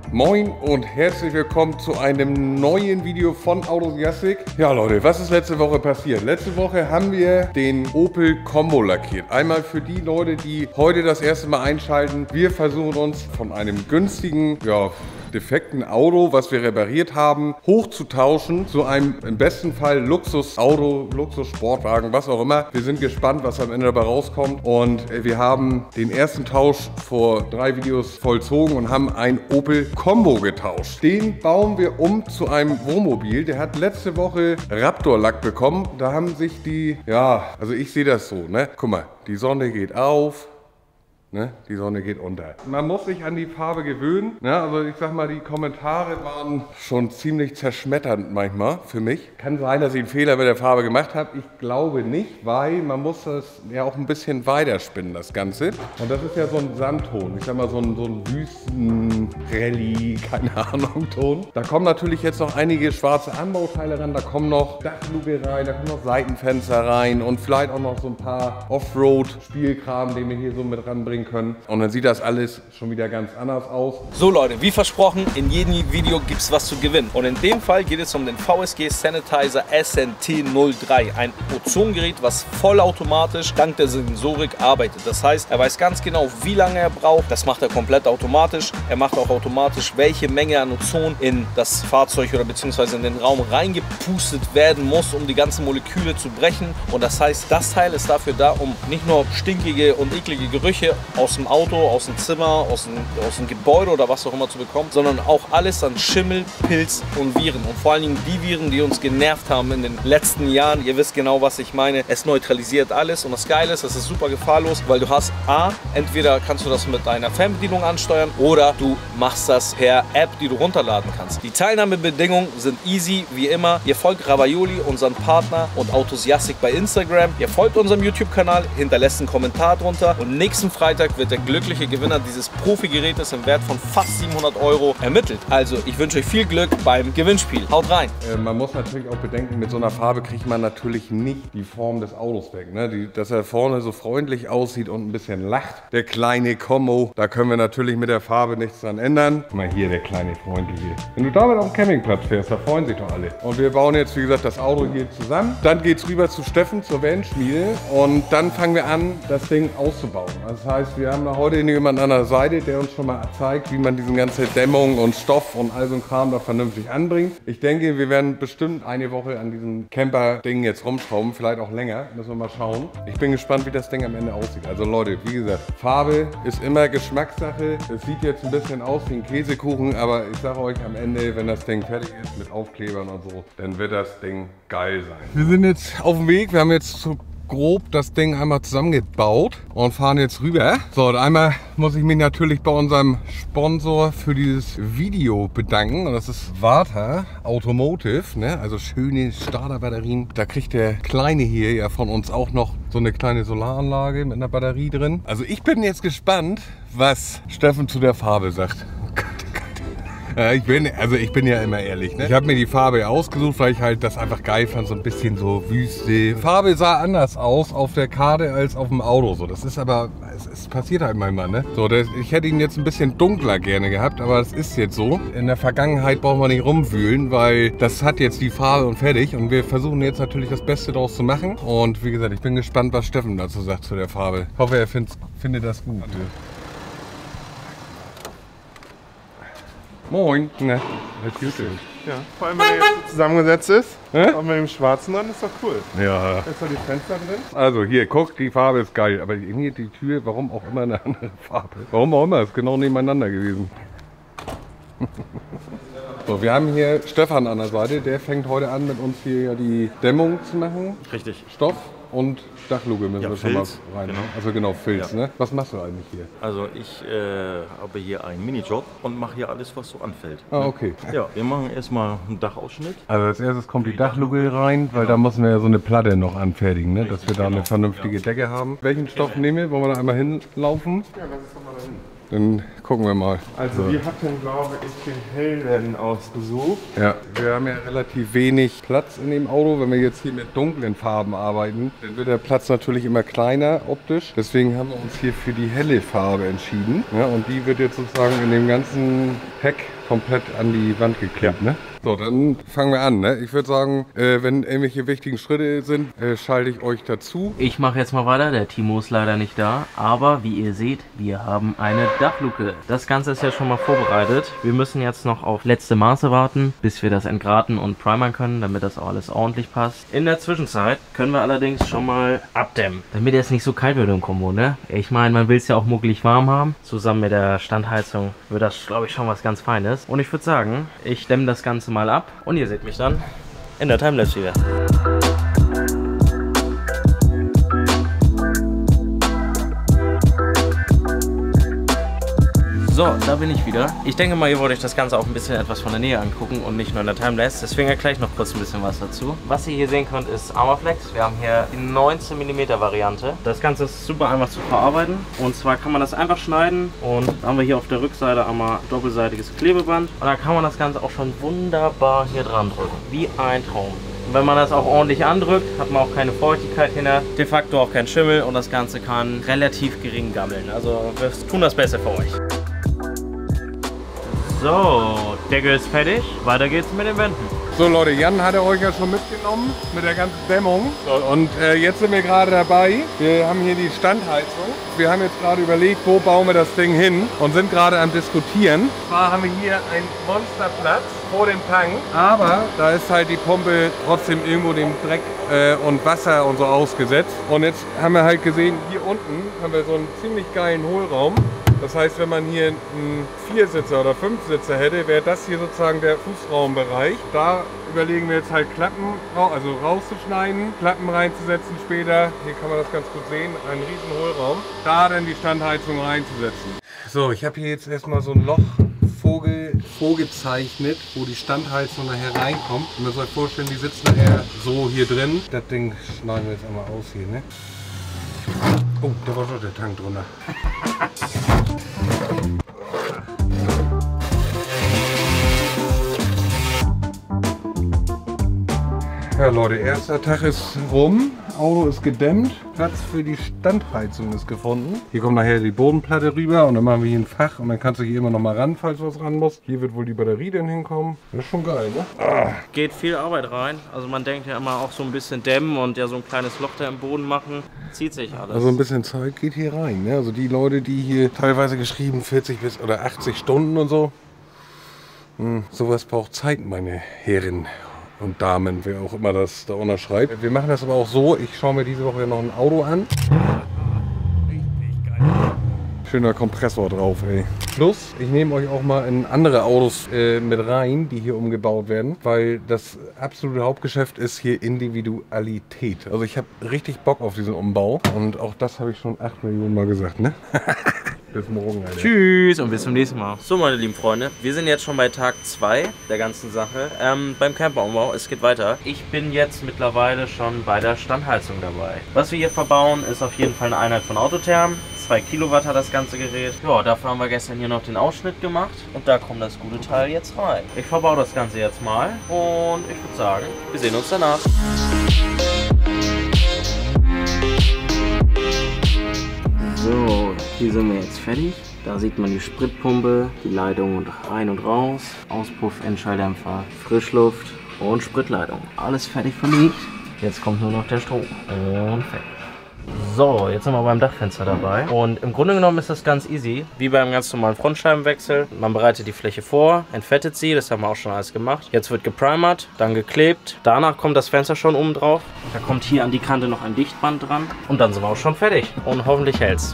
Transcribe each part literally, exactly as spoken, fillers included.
Moin und herzlich willkommen zu einem neuen Video von Autosiastic. Ja Leute, was ist letzte Woche passiert? Letzte Woche haben wir den Opel Combo lackiert. Einmal für die Leute, die heute das erste Mal einschalten. Wir versuchen uns von einem günstigen, ja, defekten Auto, was wir repariert haben, hochzutauschen zu einem im besten Fall Luxusauto, Luxussportwagen, was auch immer. Wir sind gespannt, was am Ende dabei rauskommt, und wir haben den ersten Tausch vor drei Videos vollzogen und haben ein Opel Combo getauscht. Den bauen wir um zu einem Wohnmobil. Der hat letzte Woche Raptor-Lack bekommen. Da haben sich die, ja, also ich sehe das so, ne? Guck mal, die Sonne geht auf. Ne? Die Sonne geht unter. Man muss sich an die Farbe gewöhnen. Ne? Also ich sag mal, die Kommentare waren schon ziemlich zerschmetternd manchmal für mich. Kann sein, dass ich einen Fehler mit der Farbe gemacht habe. Ich glaube nicht, weil man muss das ja auch ein bisschen weiterspinnen, das Ganze. Und das ist ja so ein Sandton. Ich sag mal, so ein, so ein Wüsten-Rallye, keine Ahnung, Ton. Da kommen natürlich jetzt noch einige schwarze Anbauteile ran. Da kommen noch Dachluke rein, da kommen noch Seitenfenster rein und vielleicht auch noch so ein paar Offroad-Spielkram, den wir hier so mit ranbringen können. Und dann sieht das alles schon wieder ganz anders aus. So Leute, wie versprochen, in jedem Video gibt es was zu gewinnen. Und in dem Fall geht es um den V S G Sanitizer S N T null drei. Ein Ozongerät, was vollautomatisch dank der Sensorik arbeitet. Das heißt, er weiß ganz genau, wie lange er braucht. Das macht er komplett automatisch. Er macht auch automatisch, welche Menge an Ozon in das Fahrzeug oder beziehungsweise in den Raum reingepustet werden muss, um die ganzen Moleküle zu brechen. Und das heißt, das Teil ist dafür da, um nicht nur stinkige und eklige Gerüche aus dem Auto, aus dem Zimmer, aus dem, aus dem Gebäude oder was auch immer zu bekommen, sondern auch alles an Schimmel, Pilz und Viren. Und vor allen Dingen die Viren, die uns genervt haben in den letzten Jahren. Ihr wisst genau, was ich meine. Es neutralisiert alles, und das Geile ist, es ist super gefahrlos, weil du hast A, entweder kannst du das mit deiner Fernbedienung ansteuern oder du machst das per App, die du runterladen kannst. Die Teilnahmebedingungen sind easy, wie immer. Ihr folgt Ravaioli, unseren Partner, und Autosiastic bei Instagram. Ihr folgt unserem YouTube-Kanal, hinterlässt einen Kommentar drunter, und nächsten Freitag wird der glückliche Gewinner dieses Profi-Gerätes im Wert von fast siebenhundert Euro ermittelt. Also ich wünsche euch viel Glück beim Gewinnspiel. Haut rein! Äh, man muss natürlich auch bedenken, mit so einer Farbe kriegt man natürlich nicht die Form des Autos weg. Ne? Die, dass er vorne so freundlich aussieht und ein bisschen lacht. Der kleine Combo, da können wir natürlich mit der Farbe nichts dran ändern. Guck mal hier, der kleine freundliche. Wenn du damit auf dem Campingplatz fährst, da freuen sich doch alle. Und wir bauen jetzt, wie gesagt, das Auto hier zusammen. Dann geht es rüber zu Steffen, zur Vanschmiede, und dann fangen wir an, das Ding auszubauen. Das heißt, wir haben da heute jemanden an der Seite, der uns schon mal zeigt, wie man diesen ganze Dämmung und Stoff und all so ein Kram da vernünftig anbringt. Ich denke, wir werden bestimmt eine Woche an diesem Camper-Ding jetzt rumschrauben, vielleicht auch länger, müssen wir mal schauen. Ich bin gespannt, wie das Ding am Ende aussieht. Also Leute, wie gesagt, Farbe ist immer Geschmackssache. Es sieht jetzt ein bisschen aus wie ein Käsekuchen, aber ich sage euch, am Ende, wenn das Ding fertig ist mit Aufklebern und so, dann wird das Ding geil sein. Wir sind jetzt auf dem Weg, wir haben jetzt zu grob das Ding einmal zusammengebaut und fahren jetzt rüber. So, und einmal muss ich mich natürlich bei unserem Sponsor für dieses Video bedanken, und das ist Varta Automotive, ne? Also schöne Starterbatterien. Da kriegt der Kleine hier ja von uns auch noch so eine kleine Solaranlage mit einer Batterie drin. Also ich bin jetzt gespannt, was Steffen zu der Farbe sagt. Ja, ich bin, also ich bin ja immer ehrlich, ne? Ich habe mir die Farbe ausgesucht, weil ich halt das einfach geil fand, so ein bisschen so Wüste. Die Farbe sah anders aus auf der Karte als auf dem Auto, so. Das ist aber, es, es passiert halt manchmal, ne? So, das, ich hätte ihn jetzt ein bisschen dunkler gerne gehabt, aber das ist jetzt so. In der Vergangenheit brauchen wir nicht rumwühlen, weil das hat jetzt die Farbe und fertig, und wir versuchen jetzt natürlich das Beste daraus zu machen. Und wie gesagt, ich bin gespannt, was Steffen dazu sagt zu der Farbe. Ich hoffe, er findet, findet das gut. Moin. Ne, das ist ja, vor allem, wenn er jetzt zusammengesetzt ist, Hä? auch mit dem Schwarzen dran, ist doch cool. Ja. Ist da die Fenster drin? Also hier, guck, die Farbe ist geil, aber irgendwie die Tür, warum auch immer eine andere Farbe. Warum auch immer, ist genau nebeneinander gewesen. So, wir haben hier Stefan an der Seite, der fängt heute an, mit uns hier die Dämmung zu machen. Richtig. Stoff und Dachluke müssen Ja, wir schon mal Filz, rein. genau. Also genau, Filz, Ja. ne? Was machst du eigentlich hier? Also ich äh, habe hier einen Minijob und mache hier alles, was so anfällt. Ah, okay. Ja, wir machen erstmal einen Dachausschnitt. Also als erstes kommt die Dachluke rein, weil da müssen wir ja so eine Platte noch anfertigen, ne? Dass wir da eine vernünftige Decke haben. Welchen Stoff nehmen wir? Wollen wir da einmal hinlaufen? Ja, lass es doch mal dahin. Dann Gucken wir mal. Also so. wir hatten, glaube ich, den hellen ausgesucht. Ja, wir haben ja relativ wenig Platz in dem Auto. Wenn wir jetzt hier mit dunklen Farben arbeiten, dann wird der Platz natürlich immer kleiner optisch. Deswegen haben wir uns hier für die helle Farbe entschieden. Ja, und die wird jetzt sozusagen in dem ganzen Heck komplett an die Wand geklebt. Ja. Ne? So, dann fangen wir an. Ne? Ich würde sagen, äh, wenn irgendwelche wichtigen Schritte sind, äh, schalte ich euch dazu. Ich mache jetzt mal weiter. Der Timo ist leider nicht da. Aber wie ihr seht, wir haben eine Dachluke. Das Ganze ist ja schon mal vorbereitet. Wir müssen jetzt noch auf letzte Maße warten, bis wir das entgraten und primern können, damit das auch alles ordentlich passt. In der Zwischenzeit können wir allerdings schon mal abdämmen, damit es nicht so kalt wird im Kombo, ne? Ich meine, man will es ja auch muckelig warm haben. Zusammen mit der Standheizung wird das, glaube ich, schon was ganz Feines. Und ich würde sagen, ich dämme das Ganze mal ab und ihr seht mich dann in der Timelapse wieder. So, da bin ich wieder. Ich denke mal, ihr wollt euch das Ganze auch ein bisschen etwas von der Nähe angucken und nicht nur in der Timelapse. Deswegen gleich noch kurz ein bisschen was dazu. Was ihr hier sehen könnt, ist Armorflex. Wir haben hier die neunzehn Millimeter Variante. Das Ganze ist super einfach zu verarbeiten. Und zwar kann man das einfach schneiden. Und dann haben wir hier auf der Rückseite einmal doppelseitiges Klebeband. Und dann kann man das Ganze auch schon wunderbar hier dran drücken. Wie ein Traum. Und wenn man das auch ordentlich andrückt, hat man auch keine Feuchtigkeit hinter, de facto auch kein Schimmel und das Ganze kann relativ gering gammeln. Also wir tun das Beste für euch. So, Deckel ist fertig. Weiter geht's mit den Wänden. So Leute, Jan hatte euch ja schon mitgenommen mit der ganzen Dämmung. So, und äh, jetzt sind wir gerade dabei. Wir haben hier die Standheizung. Wir haben jetzt gerade überlegt, wo bauen wir das Ding hin und sind gerade am Diskutieren. Und zwar haben wir hier einen Monsterplatz vor dem Tank. Aber da ist halt die Pumpe trotzdem irgendwo dem Dreck äh, und Wasser und so ausgesetzt. Und jetzt haben wir halt gesehen, hier unten haben wir so einen ziemlich geilen Hohlraum. Das heißt, wenn man hier einen Viersitzer oder Fünfsitzer hätte, wäre das hier sozusagen der Fußraumbereich. Da überlegen wir jetzt halt Klappen, also rauszuschneiden, Klappen reinzusetzen später. Hier kann man das ganz gut sehen, ein riesen Hohlraum. Da dann die Standheizung reinzusetzen. So, ich habe hier jetzt erstmal so ein Loch vorge vorgezeichnet, wo die Standheizung nachher reinkommt. Und ihr müsst euch vorstellen, die sitzt nachher so hier drin. Das Ding schneiden wir jetzt einmal aus hier, ne? Oh, da war schon der Tank drunter. Ja Leute, erster Tag ist rum, Auto ist gedämmt, Platz für die Standheizung ist gefunden. Hier kommt nachher die Bodenplatte rüber und dann machen wir hier ein Fach und dann kannst du hier immer noch mal ran, falls was ran muss. Hier wird wohl die Batterie dann hinkommen. Das ist schon geil, ne? Ah. Geht viel Arbeit rein. Also man denkt ja immer auch so ein bisschen dämmen und ja so ein kleines Loch da im Boden machen. Zieht sich alles. Also ein bisschen Zeit geht hier rein, ne? Also die Leute, die hier teilweise geschrieben vierzig bis oder achtzig Stunden und so. Hm, sowas braucht Zeit, meine Herren und Damen, wer auch immer das da unterschreibt. Wir machen das aber auch so, ich schaue mir diese Woche noch ein Auto an. Richtig geil. Schöner Kompressor drauf, ey. Plus, ich nehme euch auch mal in andere Autos äh, mit rein, die hier umgebaut werden, weil das absolute Hauptgeschäft ist hier Individualität. Also ich habe richtig Bock auf diesen Umbau und auch das habe ich schon acht Millionen Mal gesagt, ne? Bis morgen, Alter. Tschüss und bis zum nächsten Mal. So, meine lieben Freunde, wir sind jetzt schon bei Tag zwei der ganzen Sache. Ähm, beim Camperumbau, es geht weiter. Ich bin jetzt mittlerweile schon bei der Standheizung dabei. Was wir hier verbauen, ist auf jeden Fall eine Einheit von Autotherm. zwei Kilowatt hat das ganze Gerät. Ja, dafür haben wir gestern hier noch den Ausschnitt gemacht. Und da kommt das gute Teil jetzt rein. Ich verbaue das Ganze jetzt mal. Und ich würde sagen, wir sehen uns danach. So, hier sind wir jetzt fertig. Da sieht man die Spritpumpe, die Leitung und rein und raus, Auspuff, Endschalldämpfer, Frischluft und Spritleitung. Alles fertig verlegt. Jetzt kommt nur noch der Strom und fertig. So, jetzt sind wir beim Dachfenster dabei und im Grunde genommen ist das ganz easy, wie beim ganz normalen Frontscheibenwechsel. Man bereitet die Fläche vor, entfettet sie, das haben wir auch schon alles gemacht. Jetzt wird geprimert, dann geklebt, danach kommt das Fenster schon oben drauf. Da kommt hier an die Kante noch ein Dichtband dran und dann sind wir auch schon fertig und hoffentlich hält's.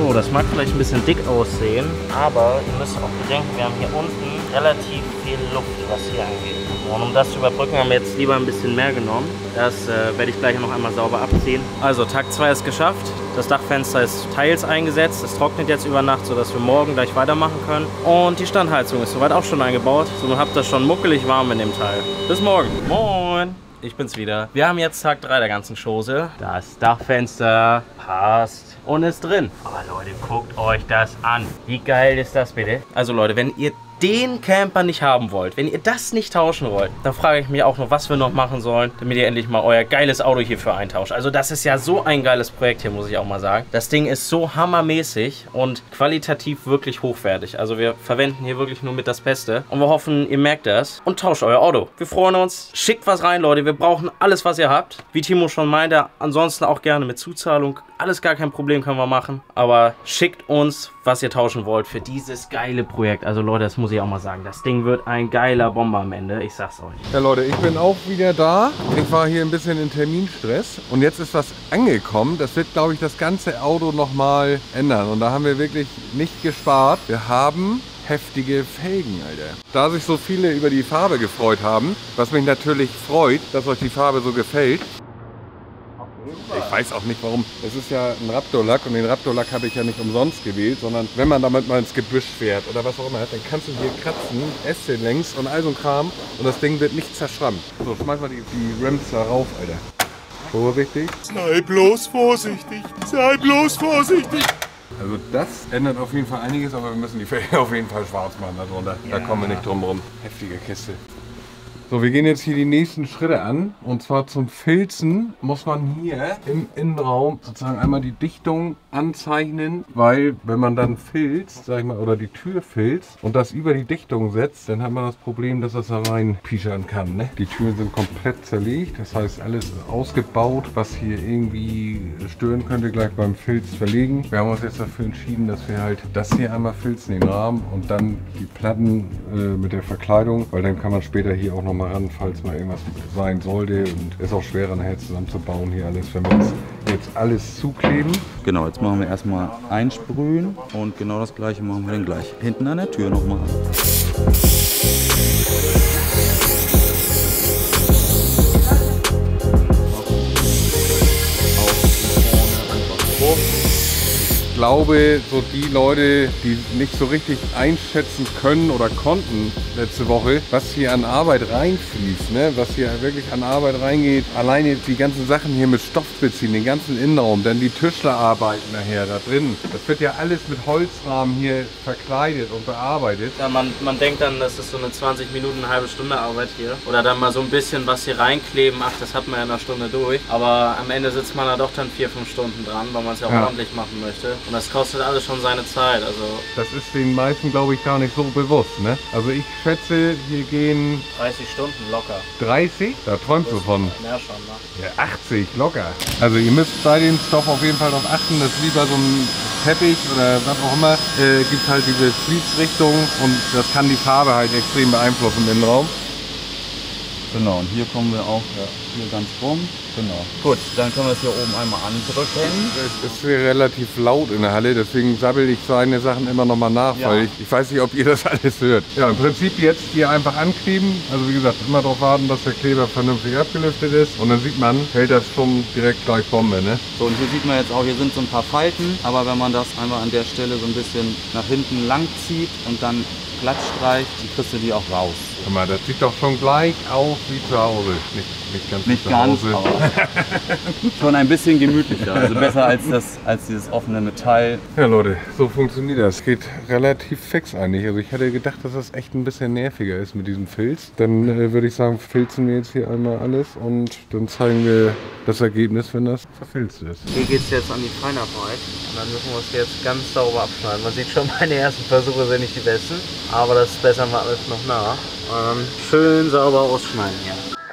So, das mag vielleicht ein bisschen dick aussehen, aber ihr müsst auch bedenken, wir haben hier unten relativ viel Luft, was hier angeht. Und um das zu überbrücken, haben wir jetzt lieber ein bisschen mehr genommen. Das äh, werde ich gleich noch einmal sauber abziehen. Also Tag zwei ist geschafft. Das Dachfenster ist teils eingesetzt. Es trocknet jetzt über Nacht, sodass wir morgen gleich weitermachen können. Und die Standheizung ist soweit auch schon eingebaut. Somit habt ihr schon muckelig warm in dem Teil. Bis morgen. Moin. Ich bin's wieder. Wir haben jetzt Tag drei der ganzen Chose. Das Dachfenster passt und ist drin. Aber Leute, guckt euch das an. Wie geil ist das bitte? Also Leute, wenn ihr den Camper nicht haben wollt, wenn ihr das nicht tauschen wollt, dann frage ich mich auch noch, was wir noch machen sollen, damit ihr endlich mal euer geiles Auto hierfür eintauscht. Also das ist ja so ein geiles Projekt hier, muss ich auch mal sagen. Das Ding ist so hammermäßig und qualitativ wirklich hochwertig. Also wir verwenden hier wirklich nur mit das Beste und wir hoffen, ihr merkt das und tauscht euer Auto. Wir freuen uns. Schickt was rein, Leute. Wir brauchen alles, was ihr habt. Wie Timo schon meinte, ansonsten auch gerne mit Zuzahlung. Alles gar kein Problem, können wir machen. Aber schickt uns, was ihr tauschen wollt für dieses geile Projekt. Also Leute, das muss ich auch mal sagen. Das Ding wird ein geiler Bomber am Ende. Ich sag's euch. Ja Leute, ich bin auch wieder da. Ich war hier ein bisschen in Terminstress. Und jetzt ist was angekommen. Das wird, glaube ich, das ganze Auto nochmal ändern. Und da haben wir wirklich nicht gespart. Wir haben heftige Felgen, Alter. Da sich so viele über die Farbe gefreut haben, was mich natürlich freut, dass euch die Farbe so gefällt. Ich weiß auch nicht warum. Es ist ja ein Raptor-Lack und den Raptor-Lack habe ich ja nicht umsonst gewählt, sondern wenn man damit mal ins Gebüsch fährt oder was auch immer, dann kannst du hier kratzen, Äste längs und all so ein Kram und das Ding wird nicht zerschrammt. So, schmeiß mal die, die Rims da rauf, Alter. Vorsichtig. Sei bloß vorsichtig. Sei bloß vorsichtig. Also das ändert auf jeden Fall einiges, aber wir müssen die Felgen auf jeden Fall schwarz machen darunter. Ja. Da kommen wir nicht drum rum. Heftige Kiste. So, wir gehen jetzt hier die nächsten Schritte an. Und zwar zum Filzen muss man hier im Innenraum sozusagen einmal die Dichtung anzeichnen, weil wenn man dann filzt, sag ich mal, oder die Tür filzt und das über die Dichtung setzt, dann hat man das Problem, dass das da rein pischern kann. Ne? Die Türen sind komplett zerlegt, das heißt alles ausgebaut, was hier irgendwie stören könnte, gleich beim Filz verlegen. Wir haben uns jetzt dafür entschieden, dass wir halt das hier einmal filzen, den Rahmen und dann die Platten äh, mit der Verkleidung, weil dann kann man später hier auch noch mal ran, falls mal irgendwas sein sollte und ist auch schwerer nachher zusammenzubauen hier alles, wenn wir jetzt alles zukleben. Genau, jetzt machen wir erstmal einsprühen und genau das gleiche machen wir dann gleich hinten an der Tür nochmal. Ich glaube, so die Leute, die nicht so richtig einschätzen können oder konnten letzte Woche, was hier an Arbeit reinfließt, ne? Was hier wirklich an Arbeit reingeht, alleine die ganzen Sachen hier mit Stoff beziehen, den ganzen Innenraum, dann die Tischlerarbeiten nachher da drin. Das wird ja alles mit Holzrahmen hier verkleidet und bearbeitet. Ja, man, man denkt dann, das ist so eine zwanzig Minuten, eine halbe Stunde Arbeit hier. Oder dann mal so ein bisschen was hier reinkleben, ach, das hat man ja in einer Stunde durch. Aber am Ende sitzt man da doch dann vier, fünf Stunden dran, weil man es ja auch ja. ordentlich machen möchte. Und das kostet alles schon seine Zeit. Also das ist den meisten, glaube ich, gar nicht so bewusst. Ne? Also ich schätze, hier gehen dreißig Stunden locker. dreißig? Da träumst du von. Mehr schon, ne? Ja, achtzig locker. Also ihr müsst bei dem Stoff auf jeden Fall darauf achten, dass wie bei so einem Teppich oder was auch immer, äh, gibt halt diese Fließrichtung und das kann die Farbe halt extrem beeinflussen im Innenraum. Genau, und hier kommen wir auch ja, hier ganz rum. Genau. Gut, dann können wir es hier oben einmal andrücken. Es ist hier relativ laut in der Halle, deswegen sabbel ich seine Sachen immer noch mal nach, ja. weil ich, ich weiß nicht, ob ihr das alles hört. Ja, im Prinzip jetzt hier einfach ankleben. Also wie gesagt, immer darauf warten, dass der Kleber vernünftig abgelüftet ist. Und dann sieht man, hält das schon direkt gleich Bombe, ne? So, und hier sieht man jetzt auch, hier sind so ein paar Falten. Aber wenn man das einmal an der Stelle so ein bisschen nach hinten lang zieht und dann glatt streicht, dann kriegst du die auch raus. Guck mal, das sieht doch schon gleich aus wie zu Hause. Nicht, nicht ganz nicht wie zu ganz, Hause. Aber schon ein bisschen gemütlicher. Also besser als, das, als dieses offene Metall. Ja Leute, so funktioniert das. Geht relativ fix eigentlich. Also ich hätte gedacht, dass das echt ein bisschen nerviger ist mit diesem Filz. Dann äh, würde ich sagen, filzen wir jetzt hier einmal alles und dann zeigen wir das Ergebnis, wenn das verfilzt ist. Hier geht es jetzt an die Feinarbeit und dann müssen wir es jetzt ganz sauber abschneiden. Man sieht schon, meine ersten Versuche sind nicht die besten, aber das bessern wir alles noch nach. Und schön sauber ausschneiden hier.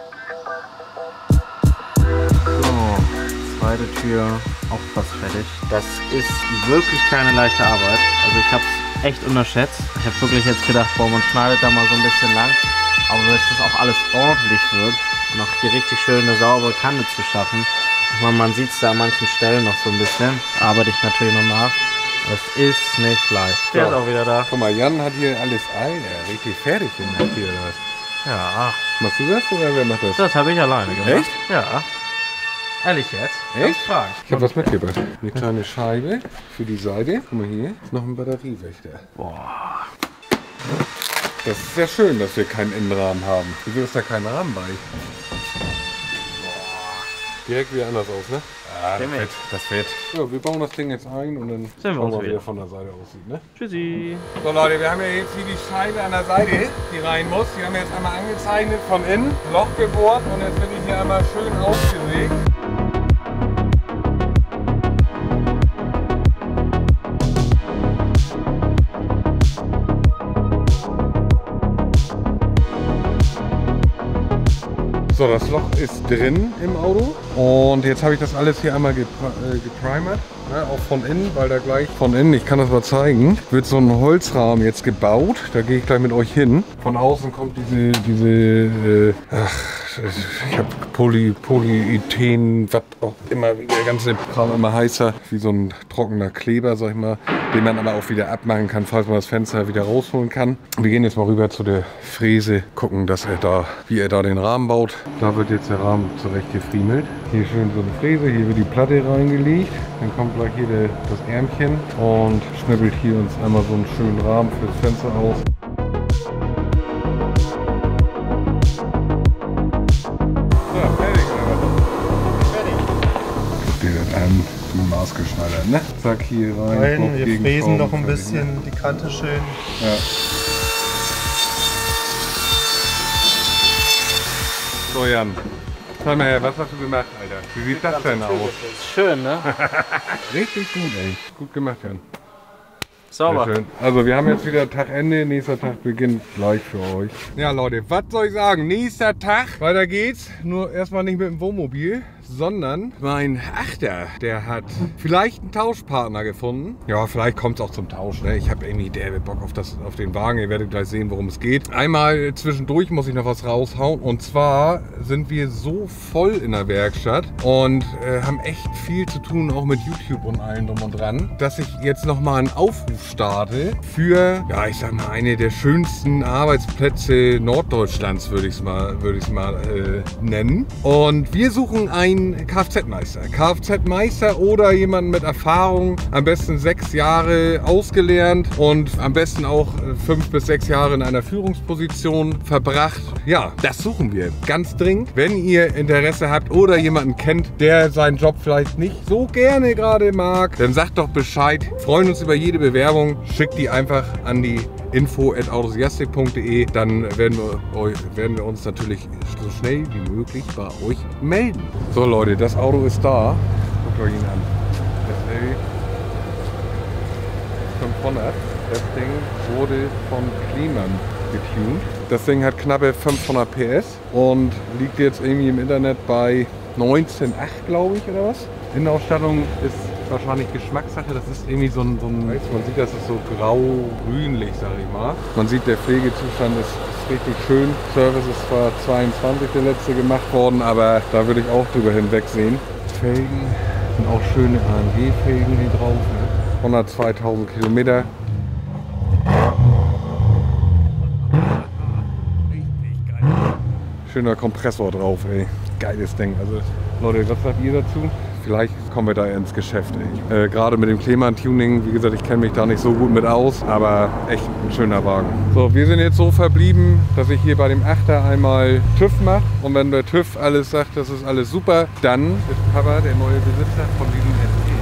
So, zweite Tür auch fast fertig. Das ist wirklich keine leichte Arbeit. Also ich habe es echt unterschätzt. Ich habe wirklich jetzt gedacht, boah, man schneidet da mal so ein bisschen lang. Aber bis das auch alles ordentlich wird und auch hier richtig schön eine saubere Kante zu schaffen. Ich meine, man sieht es da an manchen Stellen noch so ein bisschen. Arbeite ich natürlich noch nach. Es ist nicht leicht. Der So. ist auch wieder da. Guck mal, Jan hat hier alles Alter, richtig fertig gemacht hier. Das. Ja, Machst du das oder wer macht das? das habe ich alleine gemacht. Echt? Ja. Ehrlich jetzt? Echt? Fragen. Ich habe was mitgebracht. Eine kleine Scheibe für die Seite. Guck mal hier, ist noch ein Batteriewächter. Boah. Das ist ja schön, dass wir keinen Innenrahmen haben. Wieso ist da kein Rahmen bei? Direkt wieder anders aus, ne? Ja, das wird, das wird. Ja, wir bauen das Ding jetzt ein und dann wir schauen uns wir, wie wieder. er von der Seite aussieht, ne? Tschüssi. So Leute, wir haben ja jetzt hier die Scheibe an der Seite, die rein muss. Die haben wir jetzt einmal angezeichnet von innen, Loch gebohrt und jetzt wird die hier einmal schön ausgelegt. So, das Loch ist drin im Auto und jetzt habe ich das alles hier einmal gepr äh, geprimert, ne, auch von innen, weil da gleich von innen, ich kann das mal zeigen, wird so ein Holzrahmen jetzt gebaut, da gehe ich gleich mit euch hin. Von außen kommt diese, diese, äh, ach, ich habe Poly, Polyethen, was auch immer, wie der ganze Kram immer heißer, wie so ein trockener Kleber, sag ich mal, den man aber auch wieder abmachen kann, falls man das Fenster wieder rausholen kann. Wir gehen jetzt mal rüber zu der Fräse, gucken, dass er da, wie er da den Rahmen baut. Da wird jetzt der Rahmen zurecht gefriemelt. Hier schön so eine Fräse, hier wird die Platte reingelegt. Dann kommt gleich hier der, das Ärmchen und schnippelt hier uns einmal so einen schönen Rahmen fürs Fenster aus. Ja, fertig, oder? Fertig. Guck dir das an, zum Maßgeschneidert, ne? Zack, hier rein. Rein, Kopf wir gegen fräsen Form, noch ein fertig, bisschen ne? die Kante schön. Ja. So Jan, sag mal her, was hast du gemacht, Alter? Wie sieht das denn aus? Schön, ne? Richtig gut, ey. Gut gemacht, Jan. Sauber. Sehr schön. Also wir haben jetzt wieder Tagende, nächster Tag beginnt gleich für euch. Ja Leute, was soll ich sagen? Nächster Tag, weiter geht's. Nur erstmal nicht mit dem Wohnmobil, sondern mein Achter, der hat vielleicht einen Tauschpartner gefunden. Ja, vielleicht kommt es auch zum Tausch. Ne? Ich habe irgendwie derbe Bock auf, das, auf den Wagen. Ihr werdet gleich sehen, worum es geht. Einmal zwischendurch muss ich noch was raushauen. Und zwar sind wir so voll in der Werkstatt und äh, haben echt viel zu tun, auch mit YouTube und allem drum und dran, dass ich jetzt nochmal einen Aufruf starte für, ja, ich sag mal, eine der schönsten Arbeitsplätze Norddeutschlands, würde ich es mal, würde ich es mal äh, nennen. Und wir suchen einen Kfz-Meister. Kfz-Meister oder jemanden mit Erfahrung, am besten sechs Jahre ausgelernt und am besten auch fünf bis sechs Jahre in einer Führungsposition verbracht. Ja, das suchen wir ganz dringend. Wenn ihr Interesse habt oder jemanden kennt, der seinen Job vielleicht nicht so gerne gerade mag, dann sagt doch Bescheid. Wir freuen uns über jede Bewerbung. Schickt die einfach an die info at autosiastik punkt de. Dann werden wir, euch, werden wir uns natürlich so schnell wie möglich bei euch melden. So Leute, das Auto ist da. Guckt euch ihn an. Das L fünfhundert. Das Ding wurde von Klemann getuned. Das Ding hat knappe fünfhundert P S und liegt jetzt irgendwie im Internet bei neunzehn Komma acht, glaube ich, oder was. Innenausstattung ist wahrscheinlich Geschmackssache. Das ist irgendwie so ein, so ein man sieht, das ist so grau-grünlich, sag ich mal. Man sieht, der Pflegezustand ist, ist richtig schön. Service ist zwar zweiundzwanzig der letzte gemacht worden, aber da würde ich auch drüber hinwegsehen. Felgen sind auch schöne A M G-Felgen hier drauf. Ne? hundertzweitausend Kilometer. Richtig geil. Schöner Kompressor drauf, ey. Geiles Ding. Also Leute, was sagt ihr dazu? Vielleicht kommen wir da ins Geschäft. Äh, Gerade mit dem Klemann-Tuning, wie gesagt, ich kenne mich da nicht so gut mit aus, aber echt ein schöner Wagen. So, wir sind jetzt so verblieben, dass ich hier bei dem Achter einmal TÜV mache. Und wenn der TÜV alles sagt, das ist alles super, dann ist Papa der neue Besitzer von diesem S E.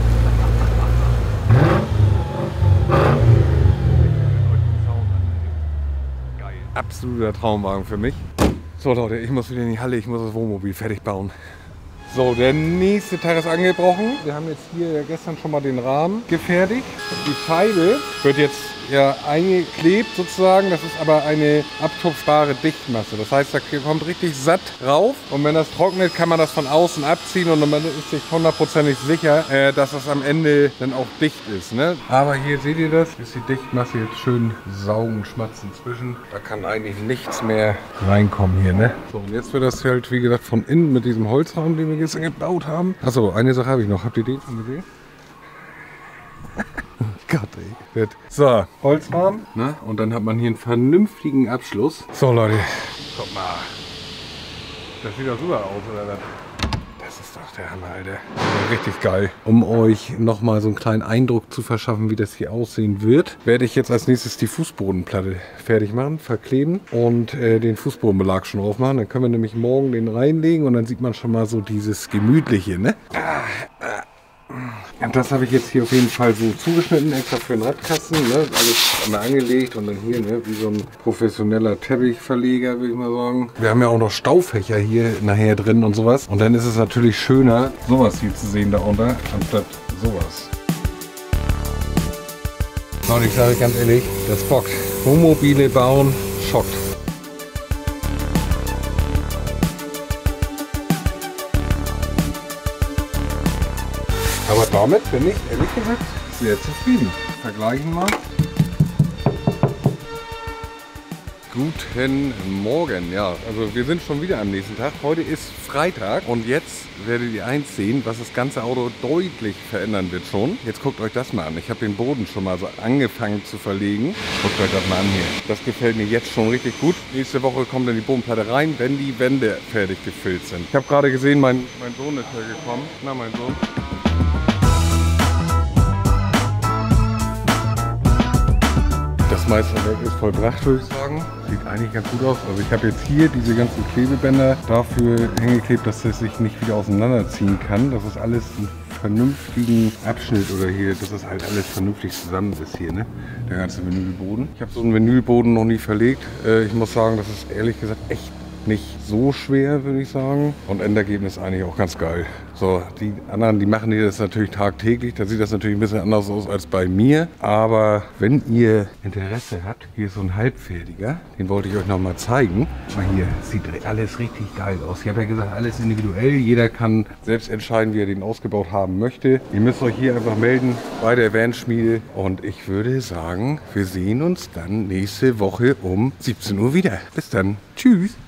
Geil. Absoluter Traumwagen für mich. So Leute, ich muss wieder in die Halle, ich muss das Wohnmobil fertig bauen. So, der nächste Tag ist angebrochen. Wir haben jetzt hier ja gestern schon mal den Rahmen gefertigt. Die Scheibe wird jetzt ja eingeklebt sozusagen. Das ist aber eine abtupfbare Dichtmasse. Das heißt, da kommt richtig satt rauf. Und wenn das trocknet, kann man das von außen abziehen und man ist sich hundertprozentig sicher, äh, dass das am Ende dann auch dicht ist. Ne? Aber hier seht ihr das, ist die Dichtmasse jetzt schön saugen, schmatzen zwischen. Da kann eigentlich nichts mehr reinkommen hier. Ne? So, und jetzt wird das halt, wie gesagt, von innen mit diesem Holzrahmen, den wir gestern gebaut haben. Achso, eine Sache habe ich noch. Habt ihr den schon gesehen? Gott, ey. Gut. So, Holzrahmen, ne? Und dann hat man hier einen vernünftigen Abschluss. So, Leute, guck mal. Das sieht doch super aus, oder was? Das ist doch der Hammer, Alter. Also richtig geil. Um euch nochmal so einen kleinen Eindruck zu verschaffen, wie das hier aussehen wird, werde ich jetzt als nächstes die Fußbodenplatte fertig machen, verkleben und äh, den Fußbodenbelag schon drauf machen. Dann können wir nämlich morgen den reinlegen und dann sieht man schon mal so dieses Gemütliche, ne? Ah, ah. Und das habe ich jetzt hier auf jeden Fall so zugeschnitten, extra für den Radkasten, ne? Alles einmal angelegt und dann hier, ne? Wie so ein professioneller Teppichverleger, würde ich mal sagen. Wir haben ja auch noch Staufächer hier nachher drin und sowas. Und dann ist es natürlich schöner, sowas hier zu sehen da unter, anstatt sowas. Und ich sage ganz ehrlich, das bockt. Wohnmobile bauen, schockt. Aber damit bin ich ehrlich gesagt sehr zufrieden. Vergleichen wir. Guten Morgen, ja, also wir sind schon wieder am nächsten Tag. Heute ist Freitag und jetzt werdet ihr eins sehen, was das ganze Auto deutlich verändern wird schon. Jetzt guckt euch das mal an. Ich habe den Boden schon mal so angefangen zu verlegen. Guckt euch das mal an hier. Das gefällt mir jetzt schon richtig gut. Nächste Woche kommt dann die Bodenplatte rein, wenn die Wände fertig gefüllt sind. Ich habe gerade gesehen, mein, mein Sohn ist hier gekommen. Na, mein Sohn. Das Meisterwerk ist vollbracht, würde ich sagen. Sieht eigentlich ganz gut aus. Also ich habe jetzt hier diese ganzen Klebebänder dafür hingeklebt, dass es sich nicht wieder auseinanderziehen kann. Das ist alles ein vernünftigen Abschnitt oder hier, das ist halt alles vernünftig zusammen bis hier, ne? Der ganze Vinylboden. Ich habe so einen Vinylboden noch nie verlegt. Äh, ich muss sagen, das ist ehrlich gesagt echt nicht so schwer, würde ich sagen. Und Endergebnis eigentlich auch ganz geil. So, die anderen, die machen das natürlich tagtäglich. Da sieht das natürlich ein bisschen anders aus als bei mir. Aber wenn ihr Interesse habt, hier ist so ein halbfertiger. Den wollte ich euch noch mal zeigen. Mal hier, sieht alles richtig geil aus. Ich habe ja gesagt, alles individuell. Jeder kann selbst entscheiden, wie er den ausgebaut haben möchte. Ihr müsst euch hier einfach melden bei der Van-Schmiede. Und ich würde sagen, wir sehen uns dann nächste Woche um siebzehn Uhr wieder. Bis dann. Tschüss.